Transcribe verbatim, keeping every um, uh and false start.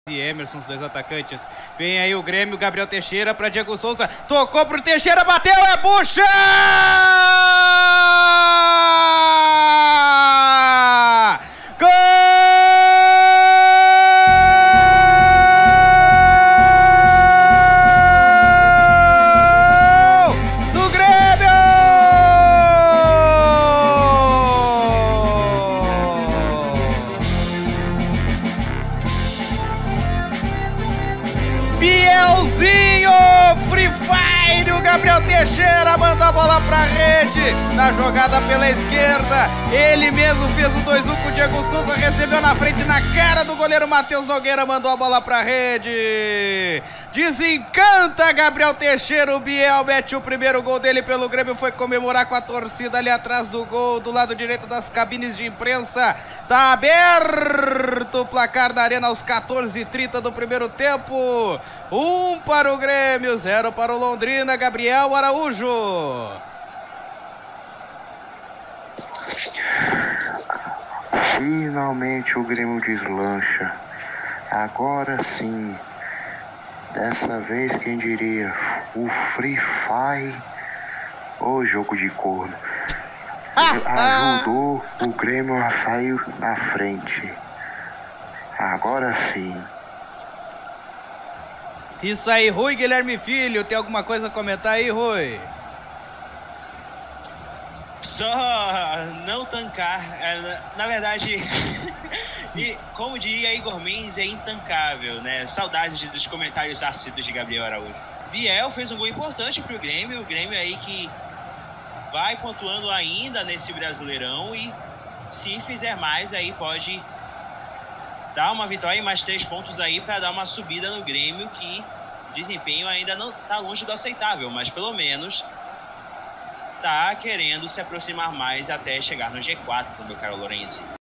e Emerson, os dois atacantes. Vem aí o Grêmio, Gabriel Teixeira para Diego Souza. Tocou pro Teixeira, bateu, é bucha! Gol do Grêmio! Bielzinho, Free Fire, o Gabriel Teixeira manda a bola pra rede, na jogada pela esquerda, ele mesmo fez o dois a um com o Diego Souza, recebeu na frente, na cara do goleiro Matheus Nogueira, mandou a bola pra rede, desencanta Gabriel Teixeira, o Biel mete o primeiro gol dele pelo Grêmio, foi comemorar com a torcida ali atrás do gol, do lado direito das cabines de imprensa, tá aberto o placar da Arena aos quatorze e trinta do primeiro tempo, um para o Grêmio, zero para o Londrina, Gabriel Araújo. Finalmente o Grêmio deslancha, agora sim, dessa vez quem diria, o Free Fire, o jogo de corno, ajudou o Grêmio a sair na frente, agora sim. Isso aí, Rui Guilherme Filho, tem alguma coisa a comentar aí, Rui? Só não tancar, na verdade, e como diria Igor Mendes, é intancável, né? Saudades dos comentários ácidos de Gabriel Araújo. Biel fez um gol importante pro Grêmio, o Grêmio aí que vai pontuando ainda nesse Brasileirão e se fizer mais aí pode dar uma vitória e mais três pontos aí para dar uma subida no Grêmio, que o desempenho ainda não está longe do aceitável, mas pelo menos tá querendo se aproximar mais até chegar no G quatro, meu caro Lorenzi.